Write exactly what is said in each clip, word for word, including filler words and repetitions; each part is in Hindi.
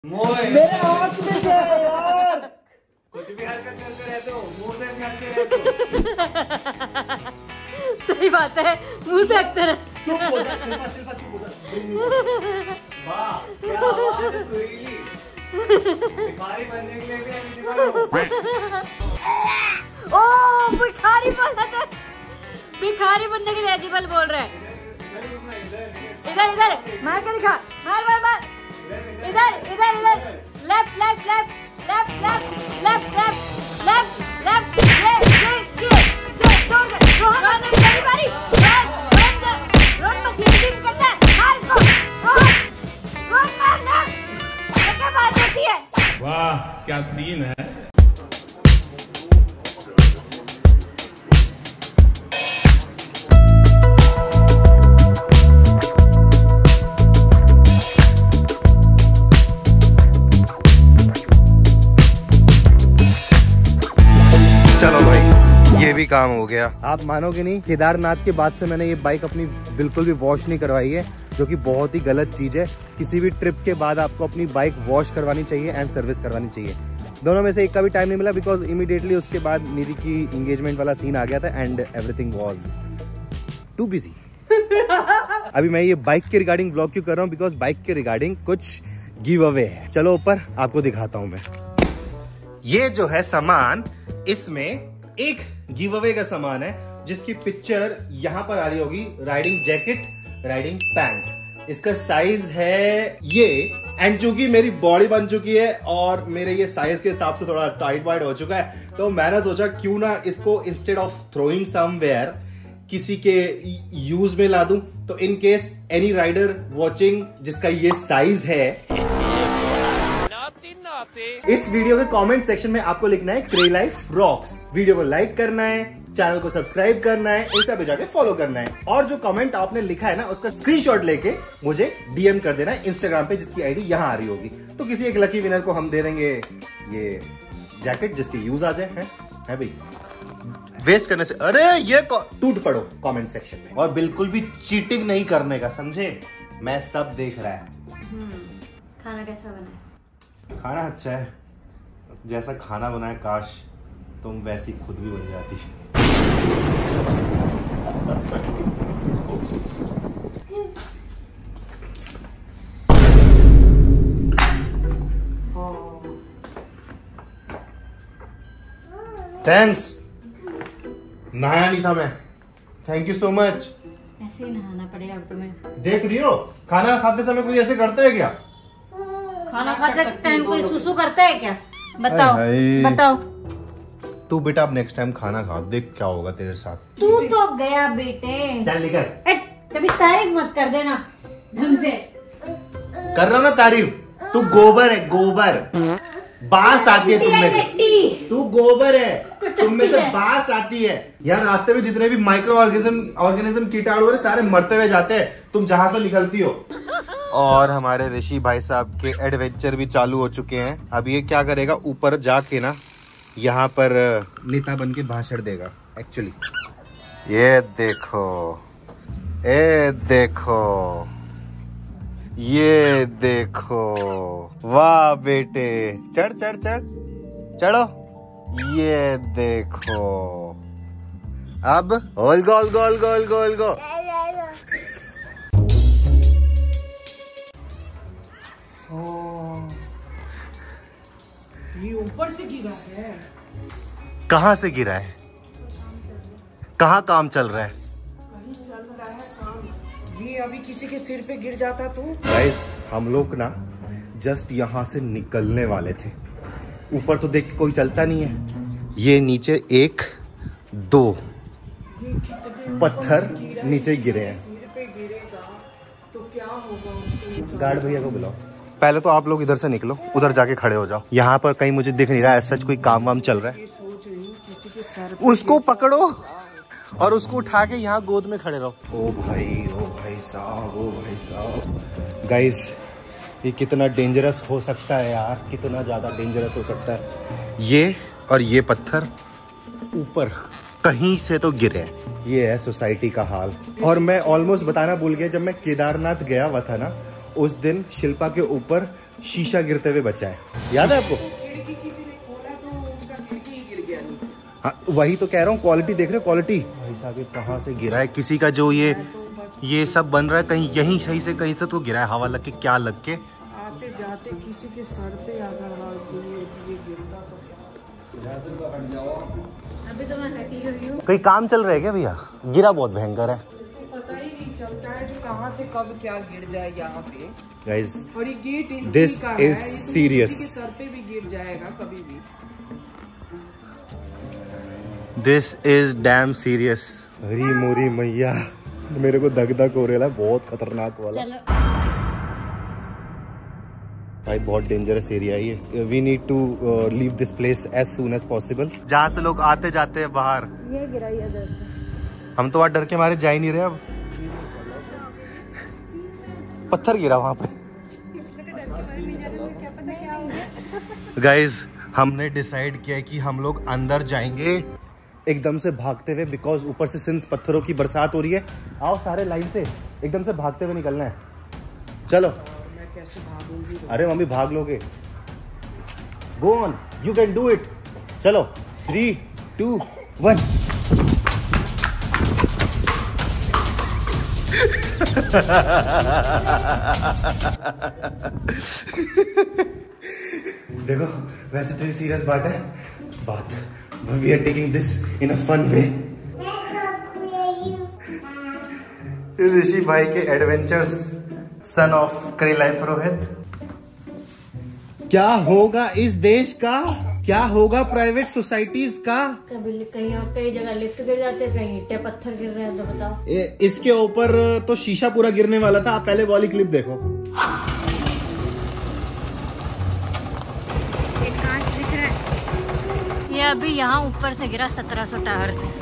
मेरे हाथ में से यार कुछ भी हरकत करते रहते हो, मुंह से हंसते रहते हो। सही बात है, मुंह से हंसते रहते। चुप हो जा शिल्पा, शिल्पा चुप हो जा। वाह क्या आवाज है सुरीली। भिखारी बनने के लिए भी एलिजिबल हो। ओ भिखारी बोला था, भिखारी बनने के लिए एलिजिबल बोल रहे हैं। इधर इधर मार के दिखा, मार मार मार। इधर इधर इधर left left left left left left left left left ये ये ये जोर से रोहन मारने की बारी बारी। रोहन रोहन बस ये टीम करता है, मार इसको रोहन रोहन मारना। ये क्या बात होती है? वाह क्या सीन है। चलो भाई ये भी काम हो गया। आप मानोगे नहीं, केदारनाथ के बाद से मैंने ये बाइक अपनी बिल्कुल भी वॉश नहीं करवाई है, जो कि बहुत ही गलत चीज है। किसी भी ट्रिप के बाद आपको अपनी बाइक वॉश करवानी चाहिए एंड सर्विस करवानी चाहिए। दोनों में से एक का भी टाइम नहीं मिला बिकॉज इमीडिएटली उसके बाद मेरी की इंगेजमेंट वाला सीन आ गया था and everything was too busy. अभी मैं ये बाइक के रिगार्डिंग ब्लॉग क्यों कर रहा हूँ, बिकॉज बाइक के रिगार्डिंग कुछ गिव अवे है। चलो ऊपर आपको दिखाता हूँ मैं। ये जो है सामान, इसमें एक गिव अवे का सामान है जिसकी पिक्चर यहाँ पर आ रही होगी। राइडिंग जैकेट, राइडिंग पैंट, इसका साइज है ये। एंड चूंकि मेरी बॉडी बन चुकी है और मेरे ये साइज के हिसाब से थोड़ा टाइट वाइट हो चुका है, तो मैंने सोचा क्यों ना इसको इंस्टेड ऑफ थ्रोइंग समवेयर किसी के यूज में ला दूं। तो in case any rider watching जिसका ये साइज है, इस वीडियो के कमेंट सेक्शन में आपको लिखना है क्रे लाइफ रॉक्स। वीडियो को लाइक करना है, चैनल को सब्सक्राइब करना है, इंस्टा पे जाके फॉलो करना है और जो कमेंट आपने लिखा है ना उसका स्क्रीनशॉट लेके मुझे डीएम कर देना है इंस्टाग्राम पे, जिसकी आईडी यहाँ आ रही होगी। तो किसी एक लकी विनर को हम दे देंगे ये जैकेट जिसके यूज आ जाए। है, है भाई, वेस्ट करने से अरे ये टूट पड़ो कमेंट सेक्शन में। और बिल्कुल भी चीटिंग नहीं करने का, समझे? मैं सब देख रहा है। खाना कैसा बना है? खाना अच्छा है, जैसा खाना बनाए काश तुम वैसी खुद भी बन जाती। थैंक्स, नहाया नहीं था मैं। Thank you so much. ऐसे ही नहाना पड़ेगा अब तुम्हें। देख रही हो, खाना खाते समय कोई ऐसे करता है क्या? खाना खाते टाइम कोई सुसु करता है क्या? बताओ बताओ। तू बेटा अब नेक्स्ट टाइम खाना खा, देख क्या होगा तेरे साथ। तू तो गया बेटे। चल निकल। कभी तारीफ मत कर देना ढंग से। कर रहा ना तारीफ। तू गोबर है, गोबर। बास आती है तुम में से। तू गोबर है, तुम में से बास आती है। यार रास्ते में जितने भी माइक्रो ऑर्गेनिज्म ऑर्गेनिज्म कीटाणु है सारे मरते हुए जाते हैं, तुम जहां से निकलती हो। और हमारे ऋषि भाई साहब के एडवेंचर भी चालू हो चुके हैं। अब ये क्या करेगा, ऊपर जाके ना यहाँ पर नेता बन के भाषण देगा एक्चुअली। ये देखो, ये देखो, ये देखो, वाह बेटे, चढ़ चढ़ चढ़ चढ़ो। ये देखो, अब गोल गोल गोल गोल गोल गो। ये ऊपर से गिरा है। कहाँ से गिरा है? कहाँ काम चल रहा है? कहीं चल रहा है काम। ये अभी किसी के सिर पे गिर जाता तो। गाइस हम लोग ना जस्ट यहाँ से निकलने वाले थे। ऊपर तो देख कोई चलता नहीं है। ये नीचे एक दो ये कितने पत्थर नीचे गिरे हैं। सिर पे गिरेगा तो क्या होगा उसके? गार्ड भैया को बुलाओ। पहले तो आप लोग इधर से निकलो, उधर जाके खड़े हो जाओ। यहाँ पर कहीं मुझे दिख नहीं रहा है सच कोई काम वाम चल रहा है। सोच रही हूँ किसी के सर उसको पकड़ो और उसको उठा के यहाँ गोद में खड़े रहो। ओ भाई, ओ भाई साहब, ओ भाई साहब। गाइस ये कितना डेंजरस हो सकता है यार, कितना ज्यादा डेंजरस हो सकता है। ये और ये पत्थर ऊपर कहीं से तो गिरे। ये है सोसाइटी का हाल। और मैं ऑलमोस्ट बताना भूल गया, जब मैं केदारनाथ गया हुआ था ना, उस दिन शिल्पा के ऊपर शीशा गिरते हुए बचा है, याद है आपको? खिड़की किसी ने खोला तो उसका खिड़की ही गिर गया नीचे। हाँ वही तो कह रहा हूँ, क्वालिटी देख रहे हो, क्वालिटी। भाई साहब ये कहाँ से गिरा है? किसी का जो ये ये सब बन रहा है कहीं यहीं सही से कहीं से तो गिरा है, हवा लग के क्या लग के। आते जाते किसी के सर पे अगर ये ये गिरता तो अभी तो मैं हटी हुई हूँ। कहीं काम चल रहा है क्या भैया? गिरा बहुत भयंकर है, पता ही नहीं चलता है जो कहाँ से कब क्या गिर जाए यहाँ पे। गाइस और ये गेट This का is है, ये तो serious. किसी के सर पे भी गिर जाएगा कभी भी। This is damn serious. हरी मोरी मैया, मेरे को धक धक हो रहा है, बहुत खतरनाक वाला। चलो भाई बहुत डेंजरस एरिया है ये। We need to leave this place as soon as possible. जहाँ से लोग आते जाते हैं बाहर, ये गिरा ही इधर से। हम तो वहाँ डर के मारे जा ही नहीं रहे। अब पत्थर गिरा वहां पे। गाइज हमने डिसाइड किया है कि हम लोग अंदर जाएंगे एकदम से भागते हुए, बिकॉज ऊपर से सिंस पत्थरों की बरसात हो रही है। आओ सारे लाइन से एकदम से भागते हुए निकलना है। चलो। मैं कैसे भागूंगी? अरे मम्मी भाग लोगे। Go on, you can do it. चलो थ्री टू वन। देखो वैसे तो ये सीरियस बात है, बात we are taking this in a fun way. Rishi भाई के एडवेंचर्स, सन ऑफ करी लाइफ रोहित। क्या होगा इस देश का, क्या होगा प्राइवेट सोसाइटीज का? कभी कहीं और कई जगह लिफ्ट गिर जाते हैं, कहीं ईंटें पत्थर गिर रहे हैं, तो बताओ। ए, इसके ऊपर तो शीशा पूरा गिरने वाला था। आप पहले वाली क्लिप देखो। एक कांच दिख रहा है, ये अभी यहाँ ऊपर से गिरा सत्रह सौ टावर से।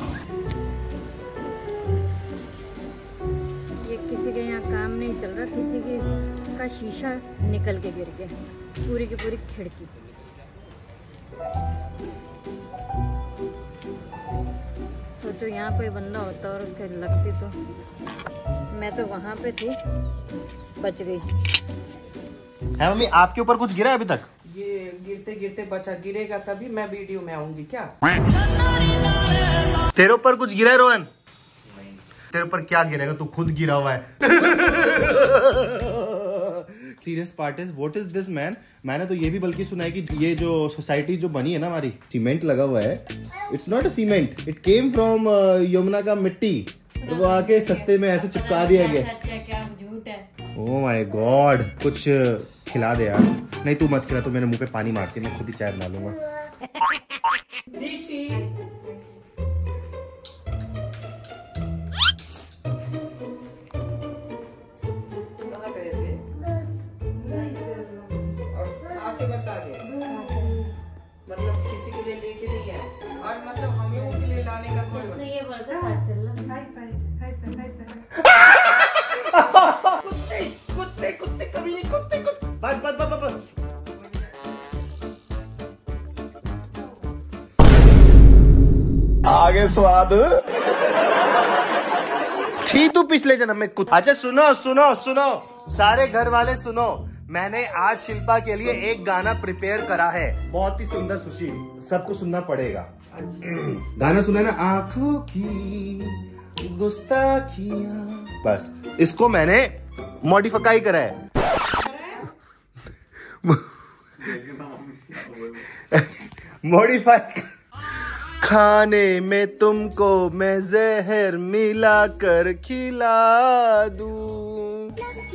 ये किसी के यहाँ काम नहीं चल रहा, किसी के का शीशा निकल के गिर गया, पूरी की पूरी खिड़की। सोचो यहाँ कोई बंदा होता और उसके लगती तो। मैं तो वहां पे थी, बच गई। है मम्मी आपके ऊपर कुछ गिरा है अभी तक? ये गिरते गिरते बचा, गिरेगा तभी मैं वीडियो में आऊंगी क्या? तेरे ऊपर कुछ गिरा है रोहन? तेरे ऊपर क्या गिरेगा, तू खुद गिरा हुआ है। Serious part is what is this man? मैंने तो ये भी बल्कि सुना है कि ये जो सोसाइटी जो बनी है ना हमारी, सीमेंट लगा हुआ है। It's not a cement, it came from Yamuna का मिट्टी, वो आके सस्ते में ऐसे चिपका दिया गया। क्या झूठ है? ओह माय गॉड, कुछ खिला दे यार। नहीं तू मत खिला, तो मेरे मुंह पे पानी मारती, मैं खुद ही चाय बना लूंगा। मतलब किसी के लिए लेके नहीं है, और मतलब हम लोगों के लिए लाने का कोई मतलब। ये बोलते साथ चल रहा। कुत्ते कुत्ते कुत्ते कभी नहीं, कुत्ते कुत्ते बस बस बस बस। आगे स्वाद थी तू पिछले जन्म में कुत्ता। अच्छा सुनो सुनो सुनो सारे घर वाले सुनो, मैंने आज शिल्पा के लिए एक गाना प्रिपेयर करा है, बहुत ही सुंदर सुशील, सबको सुनना पड़ेगा। गाना सुना ना, आंखों की गुस्ताखियां, बस इसको मैंने मॉडिफाई करा है। मॉडिफाई खाने में तुमको मैं जहर मिला कर खिला दूं,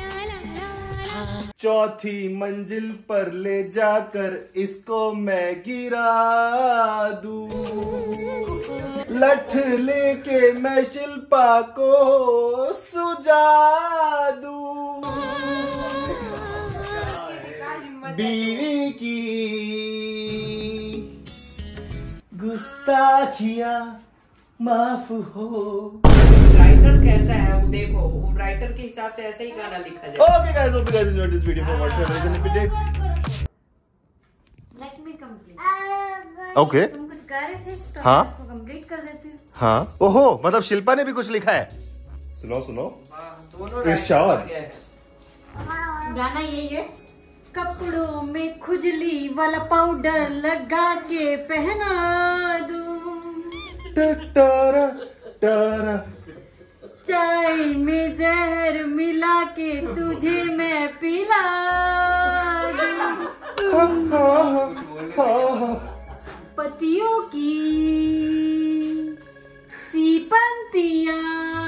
चौथी मंजिल पर ले जाकर इसको मैं गिरा दूं, लठ लेके मैं शिल्पा को सुझा दूं, बीवी की गुस्ताखियां माफ हो। राइटर कैसा है वो देखो, वो राइटर के हिसाब से ऐसे ही गाना लिखा जाए। Okay guys, hope you guys enjoyed this video for WhatsApp and if you did, Let me complete. okay, तुम कुछ गा रहे थे तो हाँ? मैं इसको कंप्लीट कर देती हूँ। हाँ ओहो, मतलब शिल्पा ने भी कुछ लिखा है। सुनो सुनो हाँ, दोनों इरशाद। राइटर गया है। गाना यही है। कपड़ों में खुजली वाला पाउडर लगा के पहना दूं, टारा टारा चाय में जहर मिला के तुझे मैं पिला दूं, पतियों की सीपंतियां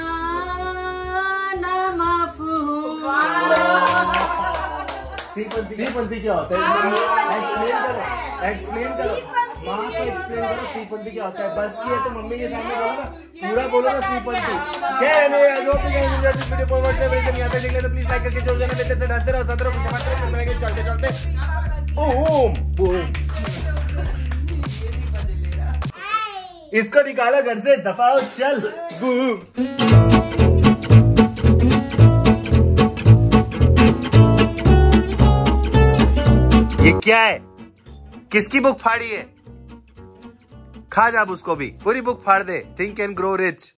ना माफ हो। सीपंती सीपंती क्या होता है? एक्सप्लेन करो, एक्सप्लेन करो, माँ को एक्सप्लेन करो सीपंती क्या होता है। बस की है तो मम्मी के सामने बोलो ना, पूरा बोलो ना सीपंती क्या है। नहीं जो वीडियो फॉरवर्ड से वैसे नहीं आता देख ले तो प्लीज लाइक करके जोड़ देना। बेटे से डरते रहो, सत्रह को समाप्त करो, फिर चलते चलते ओम बूम। इसको निकाला घर से, दफाओ चल बूम। ये क्या है? किसकी बुक फाड़ी है? खा जा उसको भी, पूरी बुक फाड़ दे। Think and grow rich.